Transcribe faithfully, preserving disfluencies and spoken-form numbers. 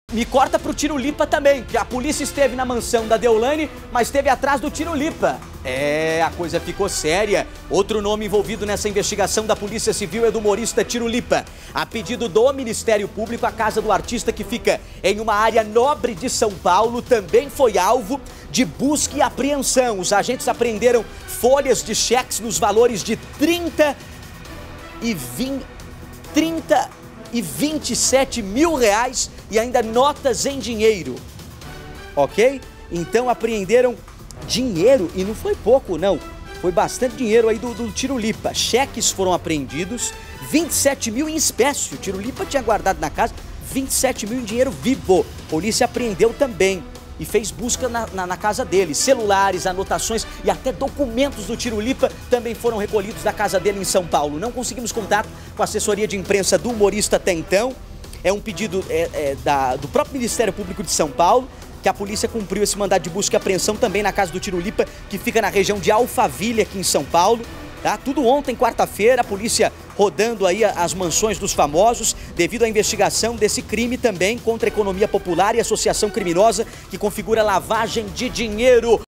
Me corta pro Tirulipa também, que a polícia esteve na mansão da Deolane, mas esteve atrás do Tirulipa. É, a coisa ficou séria. Outro nome envolvido nessa investigação da Polícia Civil é do humorista Tirulipa. A pedido do Ministério Público, a casa do artista, que fica em uma área nobre de São Paulo, também foi alvo de busca e apreensão. Os agentes apreenderam folhas de cheques nos valores de trinta e vinte... trinta e vinte e sete mil reais e ainda notas em dinheiro, ok? Então apreenderam dinheiro e não foi pouco não, foi bastante dinheiro aí do, do Tirulipa. Cheques foram apreendidos, vinte e sete mil em espécie, o Tirulipa tinha guardado na casa vinte e sete mil em dinheiro vivo. Polícia apreendeu também e fez busca na, na, na casa dele. Celulares, anotações e até documentos do Tirulipa também foram recolhidos da casa dele em São Paulo. Não conseguimos contato com a assessoria de imprensa do humorista até então. É um pedido é, é, da, do próprio Ministério Público de São Paulo, que a polícia cumpriu esse mandado de busca e apreensão também na casa do Tirulipa, que fica na região de Alphaville, aqui em São Paulo. Tá? Tudo ontem, quarta-feira, a polícia rodando aí as mansões dos famosos devido à investigação desse crime também contra a economia popular e associação criminosa que configura lavagem de dinheiro.